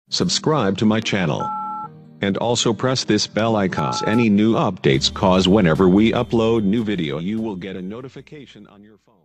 Subscribe to my channel. And also press this bell icon. Any new updates, cause whenever we upload new video you will get a notification on your phone.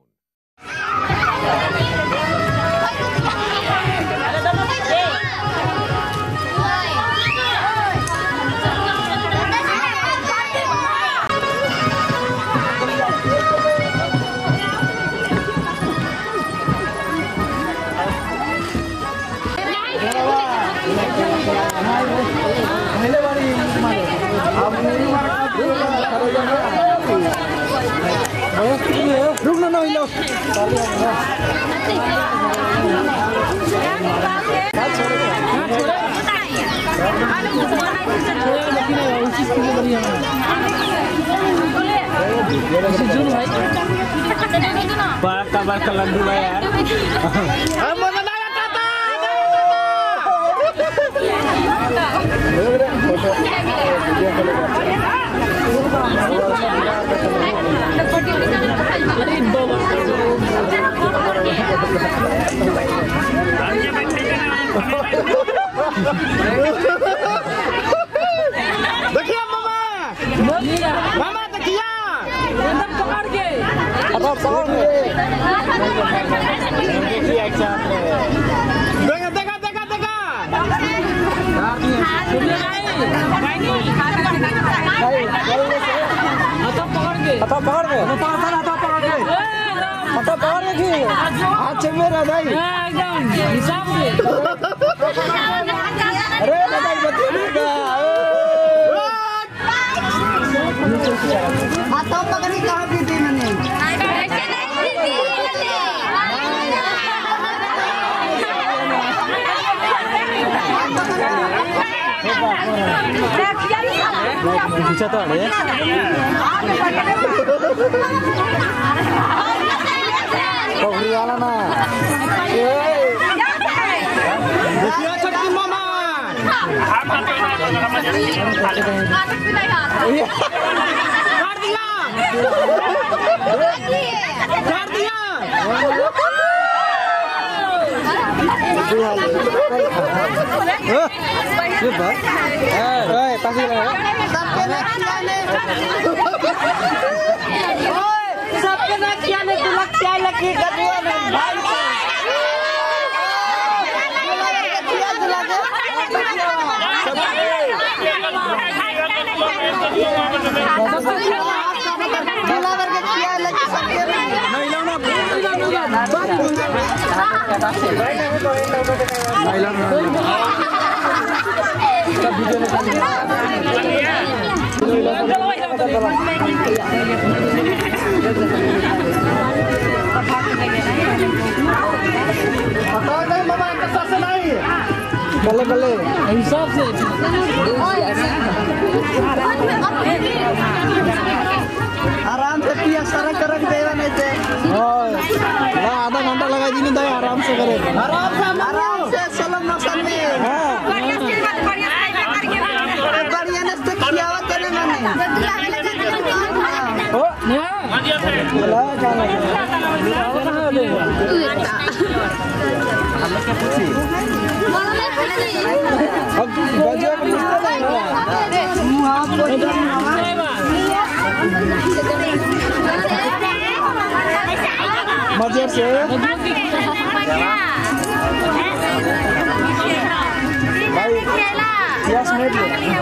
Kabar kalian dulu ya. देखिए मामा मामा देखिए एकदम पकड़ के देखा देखा देखा देखा हाथ मेरा भाई एकदम हिसाब से अरे बताइए हाथों पकड़ के कहाँ पीती मैंने पीछे तो अड़े वाला ना छठी मामा कर दिया सबके नकिया ने तू लक्ष्य लकी कदुआ में भाई बल्ले बल्ले हिसाब से आराम से पिया सारा करक देवा नहीं थे आधा घंटा लगा दी नहीं आराम से करे आराम से सलम नक्शन में बढ़िया ने से खियावा करे मैंने ओ ला जाना हम क्या पूछी अब बजा को मजे से भाई यस मेट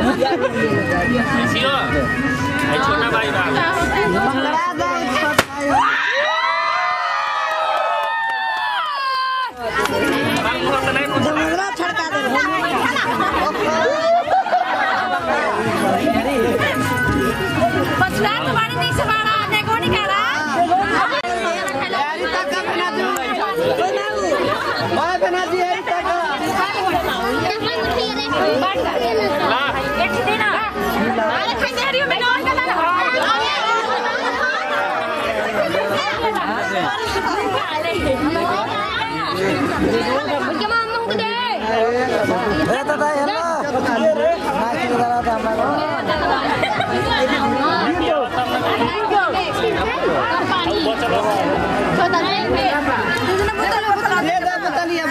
छोटा भाई छड़का दे बचला तुम्हारी नहीं सवारा देखो नहीं कह रहा बना दिए बताइए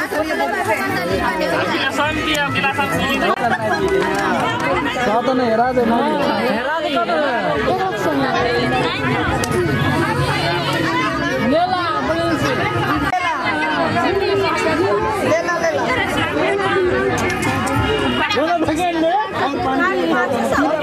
Satu nih, Rade mau. Rade kau tuh. Lela, belum sih. लेला Belum begini.